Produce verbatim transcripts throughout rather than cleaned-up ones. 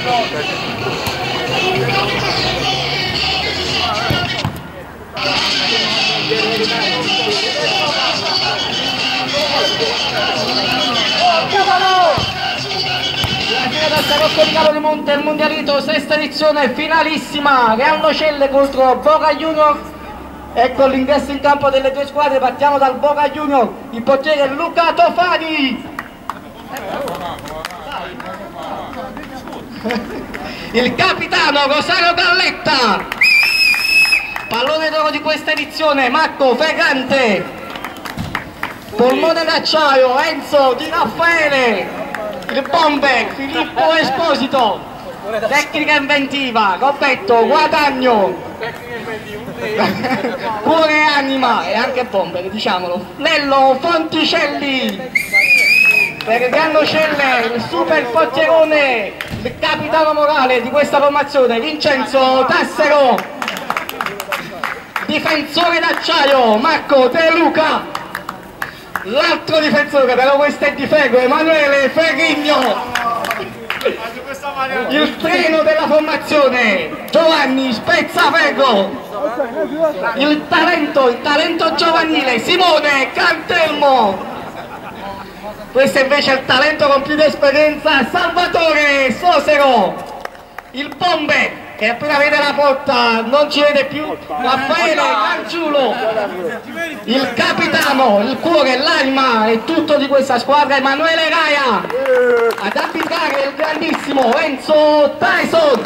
Di Monte, il mondialito, sesta edizione, finalissima, Real Nocelle contro Boca Junior. Ecco l'ingresso in campo delle due squadre, partiamo dal Boca Junior, il portiere Luca Tofani, il capitano Rosario Galletta, pallone d'oro di questa edizione Marco Ferrante, polmone d'acciaio Enzo Di Raffaele, il bomber Filippo Esposito, tecnica inventiva Roberto Guadagno, cuore e anima e anche bomber, diciamolo, Lello Fonticelli. Per il Real Nocelle il super portierone, il capitano morale di questa formazione Vincenzo Tassero, difensore d'acciaio Marco De Luca, l'altro difensore, però questo è di ferro, Emanuele Ferrigno, il treno della formazione Giovanni Spezzaferro, il talento, il talento giovanile Simone Cantelmo, questo invece è il talento con più di esperienza Salvatore Sosero, il bomber che appena vede la porta non ci vede più, Raffaele Gargiulo, il capitano, il cuore, l'anima e tutto di questa squadra Emanuele Raia, ad arbitrare il grandissimo Enzo Tyson.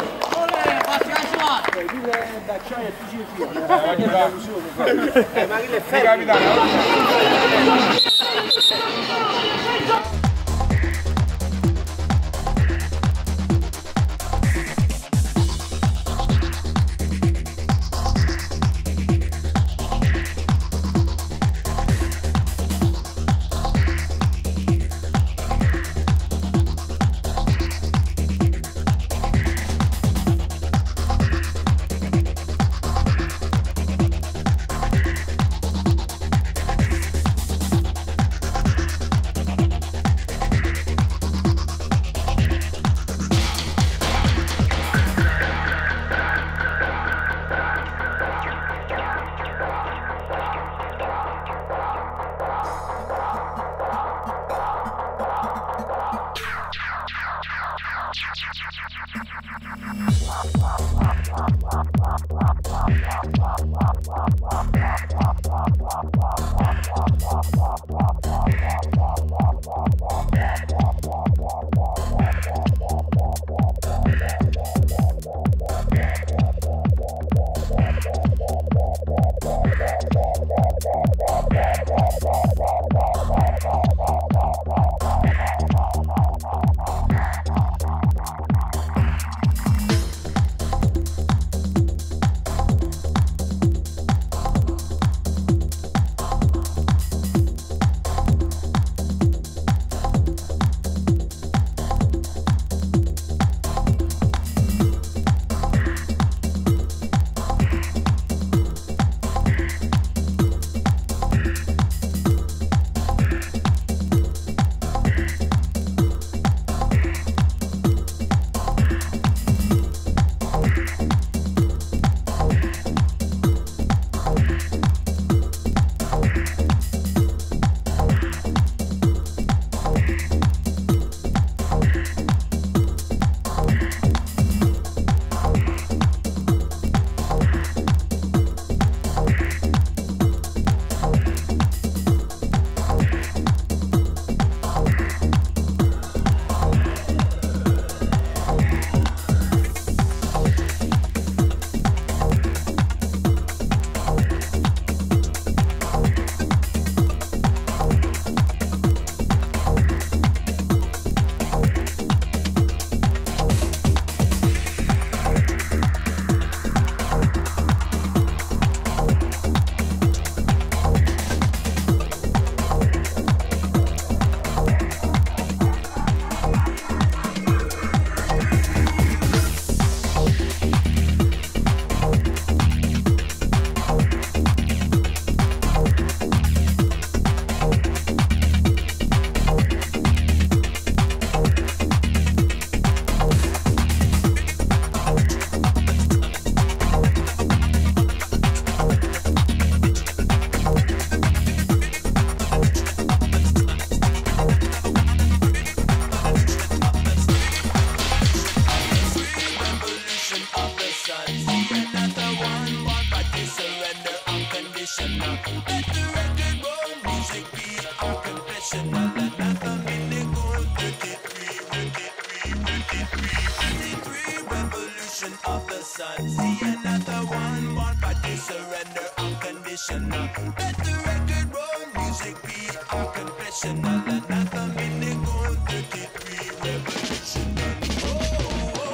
Of the sun, see another one born for this surrender unconditional. Let the record roll, music be our confessional. Another minute go thirty-three revolutional. Oh, oh, oh,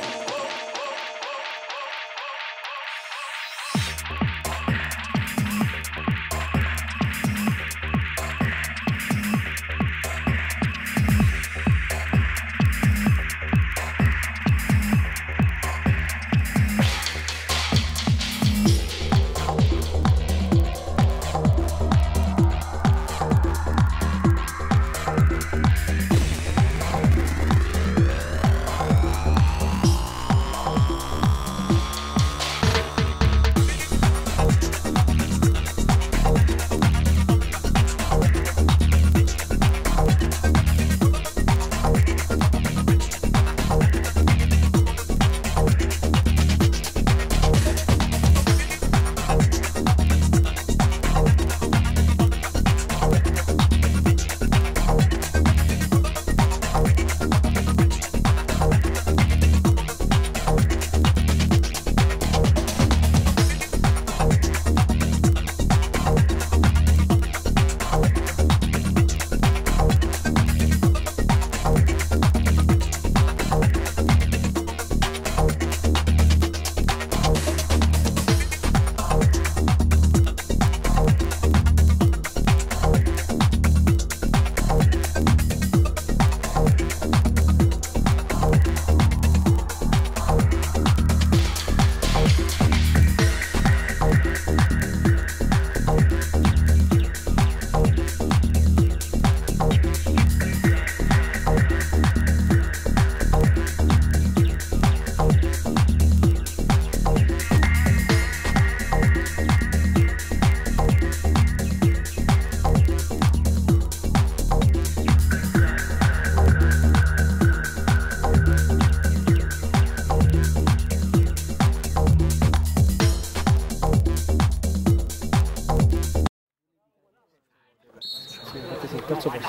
terzo posto.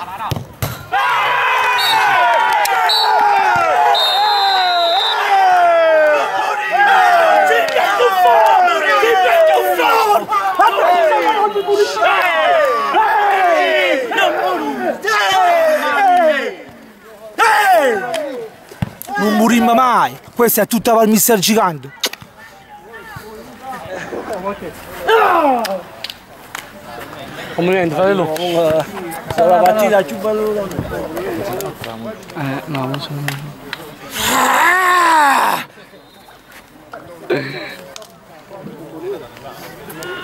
Non morimmo mai, questa è tutta per il mister Gigante. Complimenti, fratello. È la partita più bella. Eh, no, non sono. Ah!